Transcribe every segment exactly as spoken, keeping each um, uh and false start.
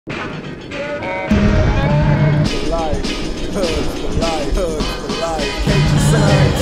life, hugs for life, hugs for life. Can't you sign?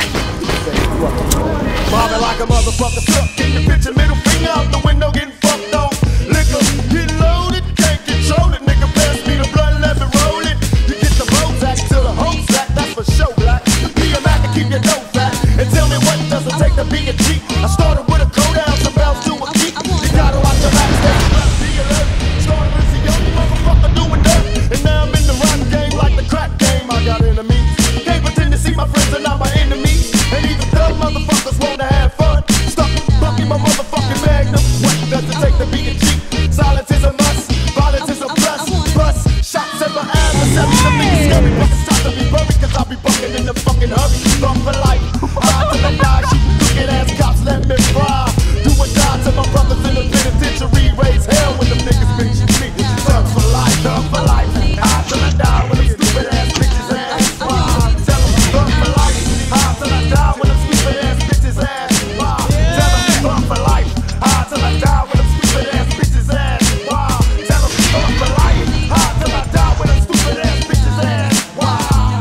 Mobbing like a motherfucker stuck in the picture, middle finger out the window, getting fucked on. Liquor, get loaded, can't control it. Nigga, pass me the blunt, let me roll it. You get the Bozak to the whole sack, that's for sure, black. Be a Mac and keep your dough fat. And tell me what does it take to be a G? I started with a code down, some bells to a key. You gotta watch the back step, be alert. Started as a young motherfucker doing dirt. And now I'm in the rap game like the crack game. I got enemies. Can't pretend to see my friends are not my enemies. And even thug motherfuckers wanna have fun. Stuck bucking my motherfucking magnum. What does it take to be a G? Silence is a must. Violence is a plus. Plus, shots at my ass. The seven of me is scary. But it's time to be buried. Cause I'll be bucking in the fucking hurry. Fuck for life. Ride till I die. Shoot crooked ass cops. Let me fry. Do or die to my brothers in the penitentiary. Raise hell when them niggas mention me. Thug for life. Thug for life. Ride till I die when them stupid ass bitches ass fry. Tell them thug for life. Ride till I die when them stupid ass bitches ass fry. Tell them thug for life. Ride till I die when them stupid ass bitches ass fry. Tell them thug for life. Ride till I die when them stupid ass bitches ass fry.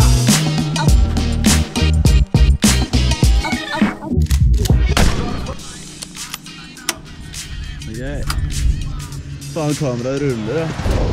Okay. Faen, kameraet ruller, ja.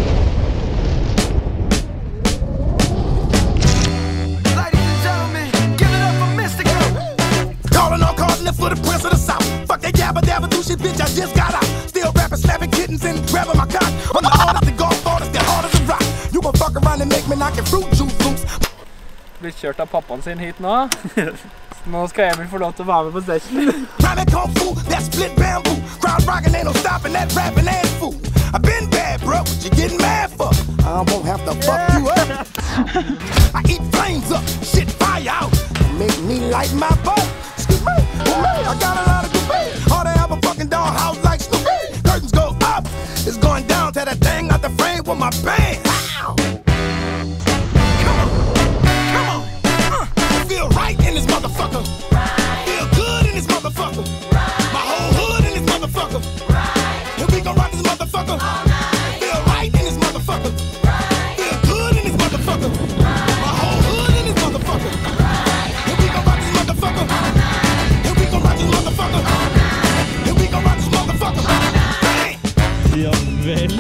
Calling all cardinal for the prince of the south. Fuck that yabba dabba do shit, bitch, I just got out. Still rapping, slapping kittens and grabbing my cock. I'm the artist, the golf artist, the hard as a rock. You gon' fuck around and make me knock your fruit juice loose. Blir kjørt av pappaen sin hit nå. Nå skal Emil få lov til å være med på session. Private kung fu, that split bamboo. Crowd rockin', ain't no stopping that rapping ass fool. I been bad, bro, what you getting mad for? I won't have to fuck you up. I eat flames up, shit fire out. Make me like my butt. Excuse me, I got a lot of good pay. All they have a fucking dollhouse like Snoopy. Curtains go up, it's going down to that thing out the frame with my band. Ow. Come on, come on. Uh, I feel right in this motherfucker. Feel good in this motherfucker. My whole hood in this motherfucker. And we gon' rock this motherfucker. Feel right in this motherfucker. Feel good in this motherfucker. My whole hood in this motherfucker. And we gon' rock this motherfucker. And we gon' rock this motherfucker. And we gon' rock this motherfucker. Bang! Ja vel.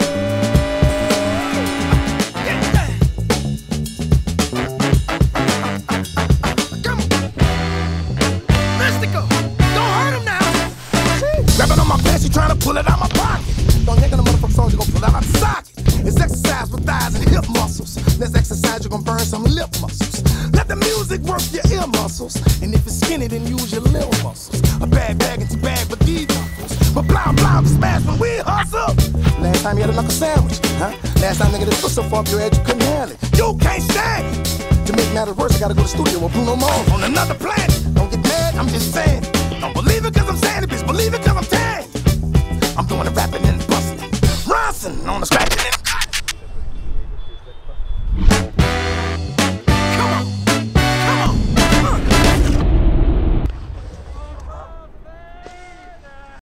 Grabbing on my pants, you trying to pull it out my pocket. Don't yank on the motherfucking song, you gon' pull it out the socket. It's exercise with thighs and hip muscles. Let's exercise, you gon' burn some lip muscles. Let the music work your ear muscles. And if it's skinny, then use your little muscles. A bad bag and two bag for these muscles. But blah, blah, we smash when we hustle. Last time you had a knuckle sandwich, huh? Last time nigga, this foot so far up your head, you couldn't handle it. You can't stand it. To make matters worse, I gotta go to the studio with Bruno Mars on another planet. Don't get mad, I'm just saying. Don't believe it cause I'm saying it, bitch, believe it cause I'm telling you. I'm doing the rapping and busting. Ronson on the scratching and